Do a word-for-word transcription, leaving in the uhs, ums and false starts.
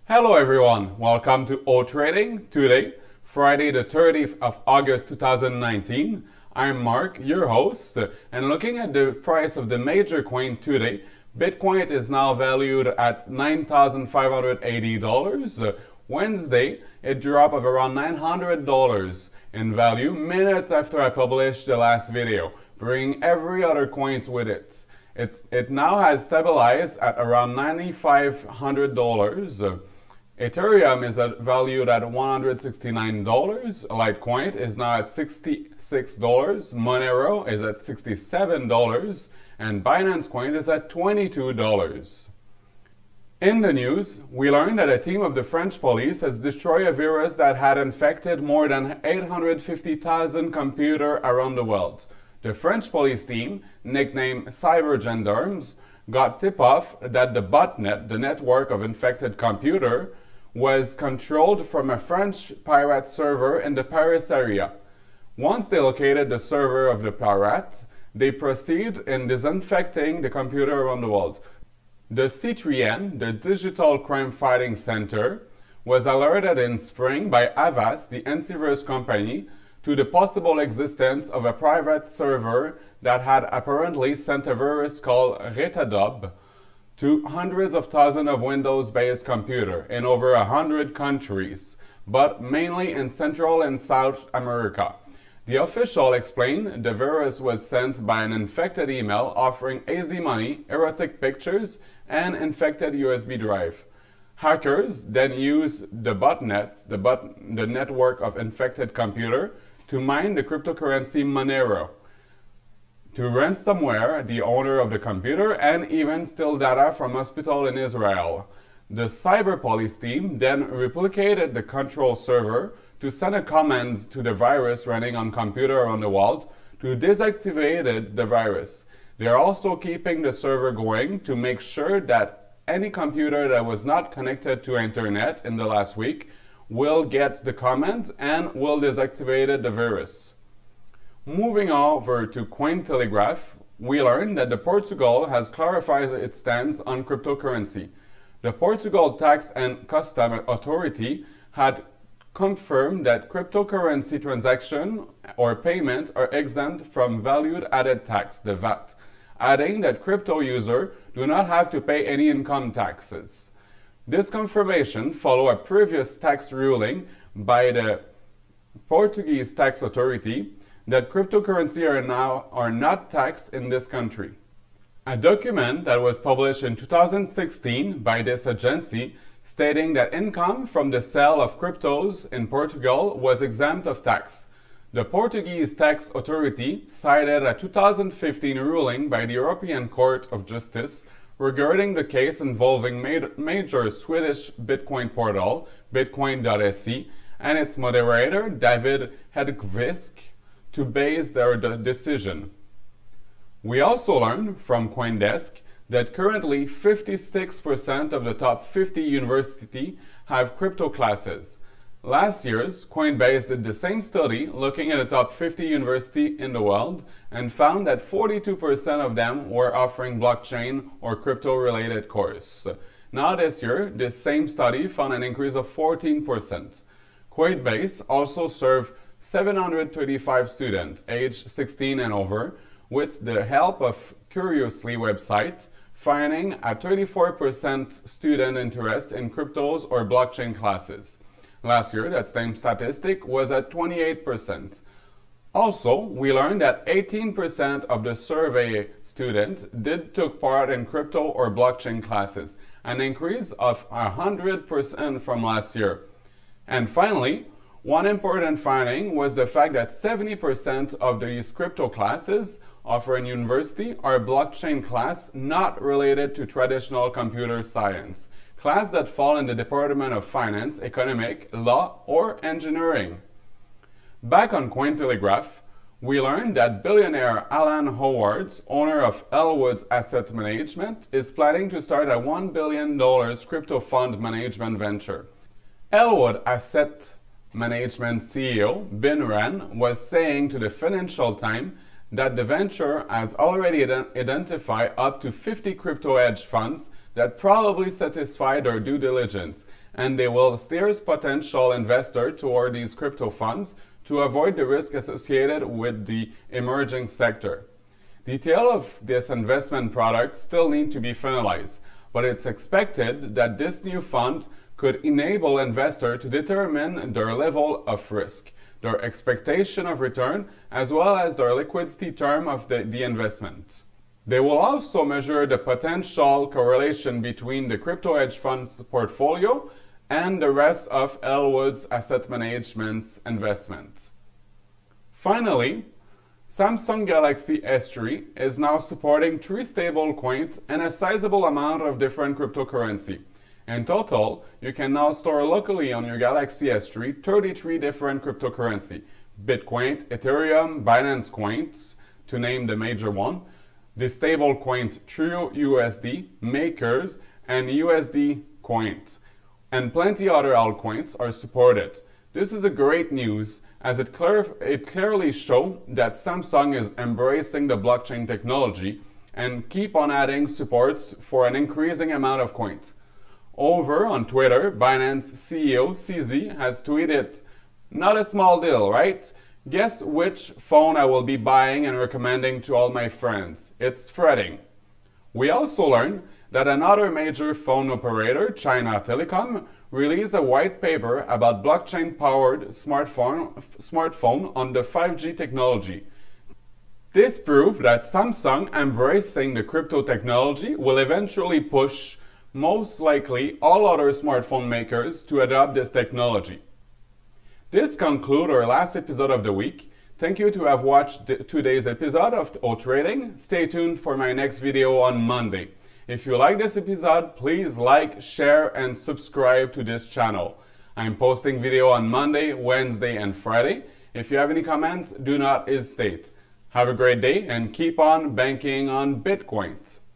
Hello everyone, welcome to O Trading. Today, Friday the thirtieth of August two thousand nineteen. I'm Mark, your host, and looking at the price of the major coin today, Bitcoin is now valued at nine thousand five hundred eighty dollars. Wednesday, a drop of around nine hundred dollars in value minutes after I published the last video, bringing every other coin with it. It's, it now has stabilized at around nine thousand five hundred dollars. Ethereum is at, valued at one hundred sixty-nine dollars. Litecoin is now at sixty-six dollars. Monero is at sixty-seven dollars. And Binance Coin is at twenty-two dollars. In the news, we learned that a team of the French police has destroyed a virus that had infected more than eight hundred fifty thousand computers around the world. The French police team, nicknamed Cyber Gendarmes, got tip-off that the botnet, the network of infected computers, was controlled from a French pirate server in the Paris area. Once they located the server of the pirate, they proceed in disinfecting the computer around the world. The C three N, the Digital Crime Fighting Center, was alerted in spring by Avast, the antivirus company, to the possible existence of a private server that had apparently sent a virus called Retadob to hundreds of thousands of Windows-based computers in over a hundred countries, but mainly in Central and South America. The official explained the virus was sent by an infected email offering easy money, erotic pictures, and infected U S B drive. Hackers then used the botnets, the, bot, the network of infected computers, to mine the cryptocurrency Monero, to ransomware the owner of the computer, and even steal data from a hospital in Israel. The cyber police team then replicated the control server to send a command to the virus running on computer around the world to deactivate the virus. They are also keeping the server going to make sure that any computer that was not connected to internet in the last week will get the command and will deactivate the virus. Moving over to Cointelegraph, we learned that the Portugal has clarified its stance on cryptocurrency. The Portugal Tax and Customs Authority had confirmed that cryptocurrency transactions or payments are exempt from value-added tax, the V A T, adding that crypto users do not have to pay any income taxes. This confirmation follows a previous tax ruling by the Portuguese Tax Authority that cryptocurrency are now are not taxed in this country. A document that was published in two thousand sixteen by this agency stating that income from the sale of cryptos in Portugal was exempt of tax. The Portuguese Tax Authority cited a two thousand fifteen ruling by the European Court of Justice regarding the case involving major Swedish Bitcoin portal, bitcoin dot S E, and its moderator, David Hedquist, to base their decision. We also learned from CoinDesk that currently fifty-six percent of the top fifty universities have crypto classes. Last year's Coinbase did the same study looking at the top fifty universities in the world and found that forty-two percent of them were offering blockchain or crypto-related courses. Now this year, this same study found an increase of fourteen percent. Coinbase also served seven hundred thirty-five students aged sixteen and over with the help of Curiously website, finding a thirty-four percent student interest in cryptos or blockchain classes. Last year, that same statistic was at twenty-eight percent. Also, we learned that eighteen percent of the survey students did took part in crypto or blockchain classes, an increase of one hundred percent from last year. And finally, one important finding was the fact that seventy percent of these crypto classes offered in university are blockchain class not related to traditional computer science, class that fall in the Department of Finance, Economic, Law, or Engineering. Back on Cointelegraph, we learned that billionaire Alan Howards, owner of Elwood Asset Management, is planning to start a one billion dollars crypto fund management venture. Elwood Asset Management C E O Ben Ran was saying to the Financial Times that the venture has already identified up to fifty crypto hedge funds that probably satisfy their due diligence and they will steer potential investors toward these crypto funds to avoid the risk associated with the emerging sector. Details of this investment product still need to be finalized, but it's expected that this new fund could enable investors to determine their level of risk, their expectation of return, as well as their liquidity term of the, the investment. They will also measure the potential correlation between the crypto hedge fund's portfolio and the rest of Elwood's Asset Management's investment. Finally, Samsung Galaxy S three is now supporting three stablecoins and a sizable amount of different cryptocurrency. In total, you can now store locally on your Galaxy S three thirty-three different cryptocurrency: Bitcoin, Ethereum, Binance Coins, to name the major one, the stablecoins True U S D, Makers, and U S D Coins, and plenty other altcoins are supported. This is a great news, as it, clear, it clearly shows that Samsung is embracing the blockchain technology and keep on adding supports for an increasing amount of coins. Over on Twitter, Binance C E O C Z has tweeted, "Not a small deal, right? Guess which phone I will be buying and recommending to all my friends. It's spreading." We also learned that another major phone operator, China Telecom, released a white paper about blockchain-powered smartphone, smartphone on the five G technology. This proved that Samsung embracing the crypto technology will eventually push, most likely, all other smartphone makers to adopt this technology. This concludes our last episode of the week. Thank you to have watched today's episode of O Trading. Stay tuned for my next video on Monday. If you like this episode, please like, share, and subscribe to this channel. I'm posting video on Monday, Wednesday, and Friday. If you have any comments, do not hesitate. Have a great day and keep on banking on Bitcoin.